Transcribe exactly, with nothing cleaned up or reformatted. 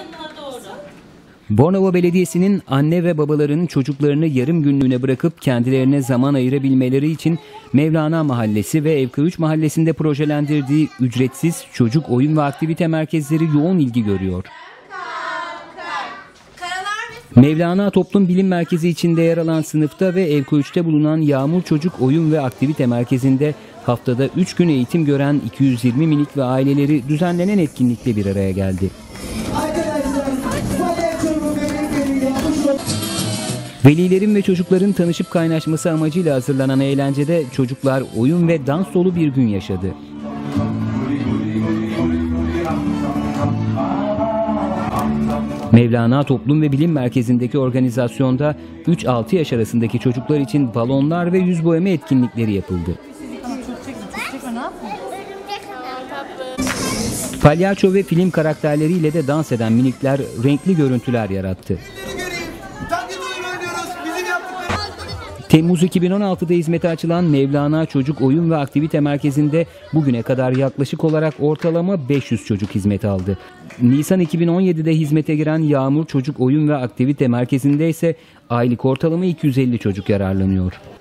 yanına doğru. Bornova Belediyesi'nin anne ve babaların çocuklarını yarım günlüğüne bırakıp kendilerine zaman ayırabilmeleri için Mevlana Mahallesi ve Evköy üç Mahallesi'nde projelendirdiği ücretsiz çocuk oyun ve aktivite merkezleri yoğun ilgi görüyor. Mevlana Toplum Bilim Merkezi içinde yer alan sınıfta ve Evköy üç'te bulunan Yağmur Çocuk Oyun ve Aktivite Merkezi'nde haftada üç gün eğitim gören iki yüz yirmi minik ve aileleri düzenlenen etkinlikle bir araya geldi. Velilerin ve çocukların tanışıp kaynaşması amacıyla hazırlanan eğlencede çocuklar oyun ve dans dolu bir gün yaşadı. Mevlana Toplum ve Bilim Merkezi'ndeki organizasyonda üç altı yaş arasındaki çocuklar için balonlar ve yüz boyama etkinlikleri yapıldı. Palyaço ve film karakterleriyle de dans eden minikler renkli görüntüler yarattı. Temmuz iki bin on altı'da hizmete açılan Mevlana Çocuk Oyun ve Aktivite Merkezi'nde bugüne kadar yaklaşık olarak ortalama beş yüz çocuk hizmet aldı. Nisan iki bin on yedi'de hizmete giren Yağmur Çocuk Oyun ve Aktivite Merkezi'nde ise aylık ortalama iki yüz elli çocuk yararlanıyor.